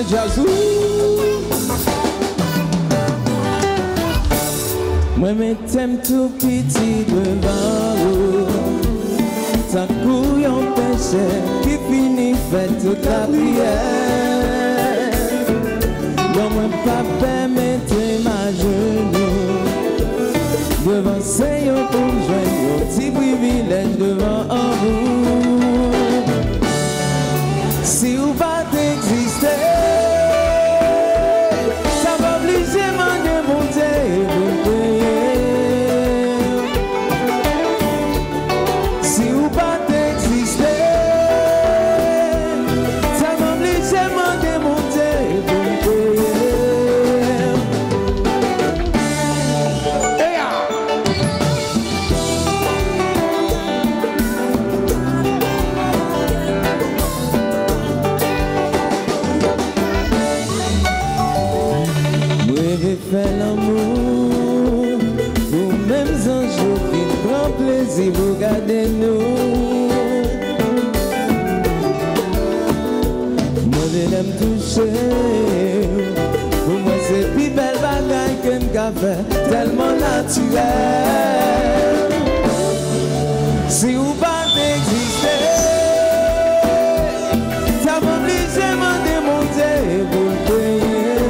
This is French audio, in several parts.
Jazou. Moi, mais t'aimes tout petit devant vous. Ta couille en péché qui finit fait toute la prière. Dans moi, pas permettre ma genou. Devant Seigneur pour joindre un petit privilège devant vous. Si vous pas d'exister, ça va obliger m'en démonter et vous payer. Si vous pas d'exister, ça va obliger m'en démonter et vous fait l'amour, vous-mêmes un jour qui prend plaisir, vous gardez nous. Moi je l'aime toucher, pour moi c'est plus belle bagaille qu'un café, tellement naturel. Si vous pas d'exister, ça m'oblige à m'en démonter et vous le payer.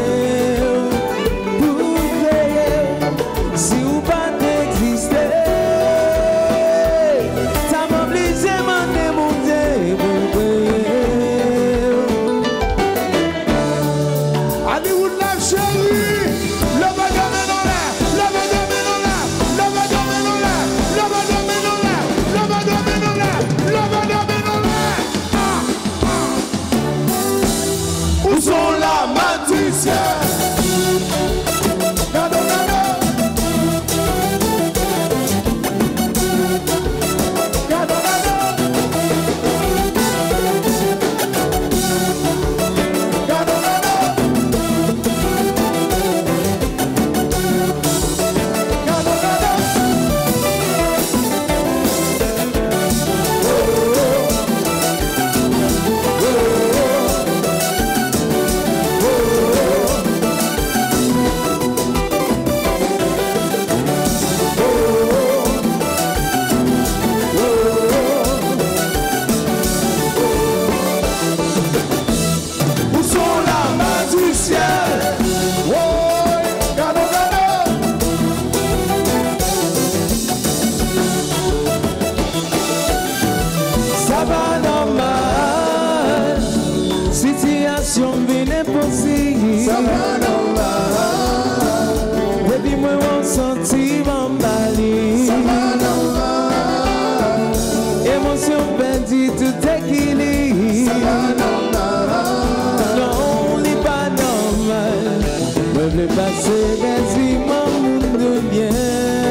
Situation vient impossible. Ça va normal. Depuis moi on sentit m'emballer. Ça va normal. Émotion perdue, tout équilibre. Ça va normal. Non, n'est pas normal. Me voulais passer quasiment monde de bien.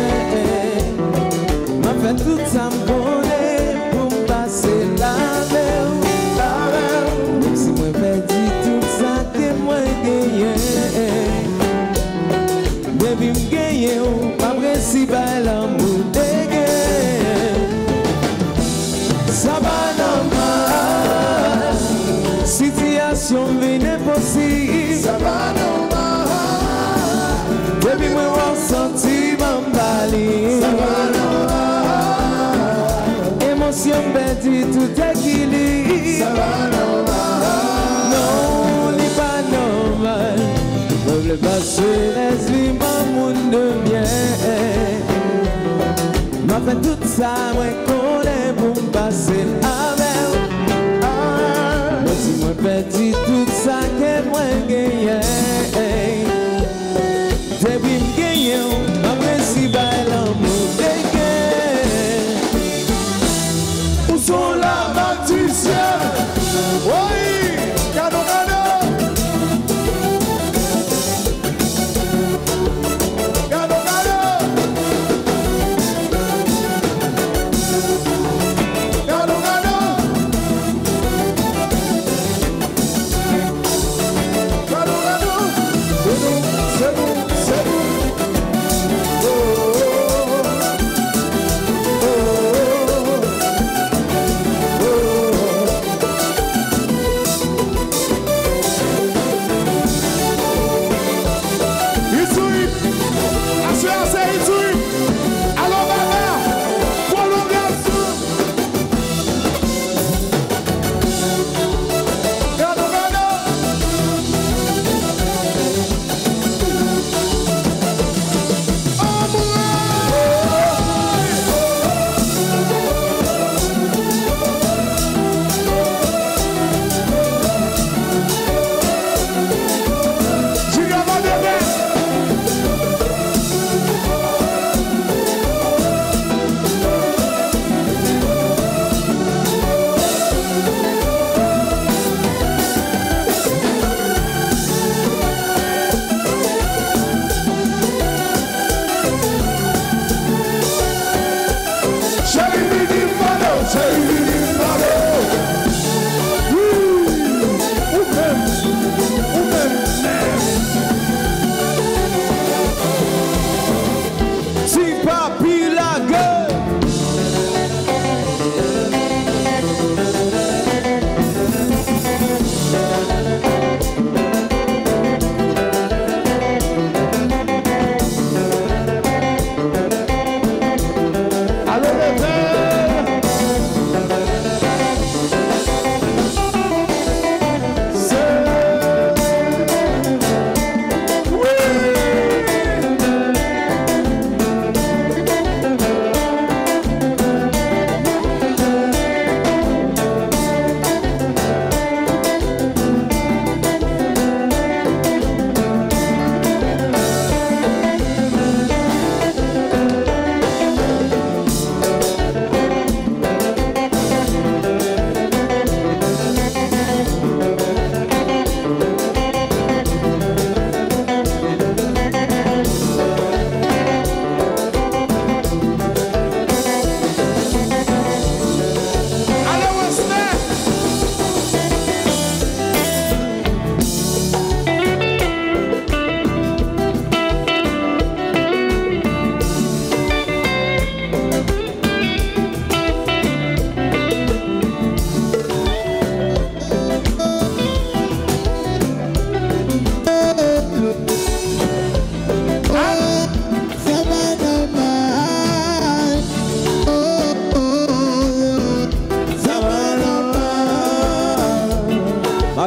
M'a fait tout ça me connaît pour me passer la mer. Si moi perdu tout ça que moi gagné. Baby me gagné pas principal l'amour dégué. Ça va normal. Situation vient impossible. Ça va normal. Baby moi on sentit m'emballer. Ça va normal. Émotion perdue tout équilibre. Ça va normal. Le passé laisse mon monde de bien. M'a fait tout ça, moi connais pour me passer avec. Mais si moi perdu tout ça que moi gagné. Depuis me gagné, ma principal l'amour dégué. Où sont la bâtisseur? Oui, cadeau, cadeau.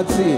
parti.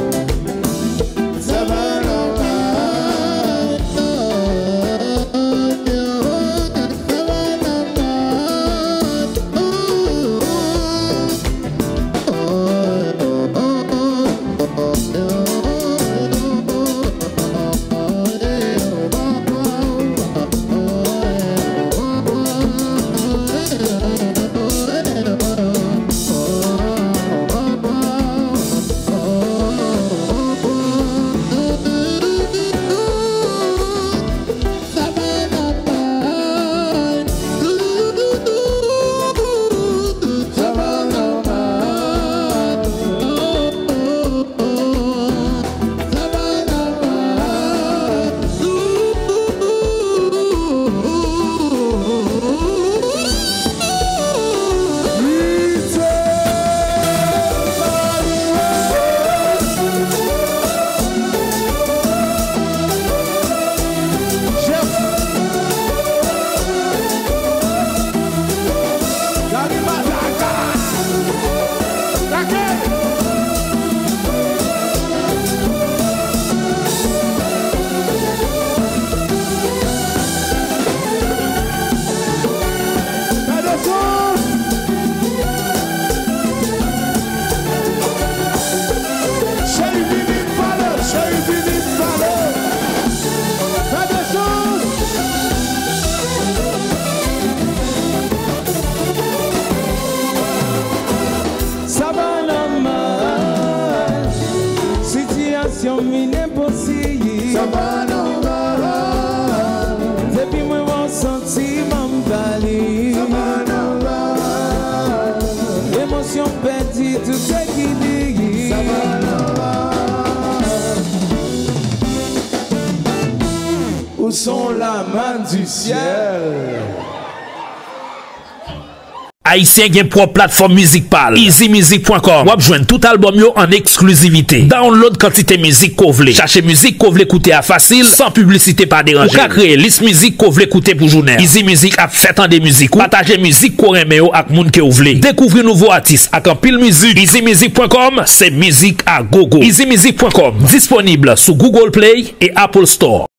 Depuis moi mon sentiment m'bali, émotion perdue, tout ce qui dit. Où sont la main du ciel? Haïtien gen propre plateforme musicale easymusic.com. Wap joindre tout album yo en exclusivité. Download quantité musique ko vle. Cherchez musique ko vle écouter à facile sans publicité pas déranger. Ou ka créer liste musique ko vle écouter pour journée. Easy Music a fait en des musiques ou partager musique ko reme yo ak moun ke ou vle. Découvrir nouveau artiste ak en pile musique. easymusic.com, c'est musique à gogo. easymusic.com disponible sous Google Play et Apple Store.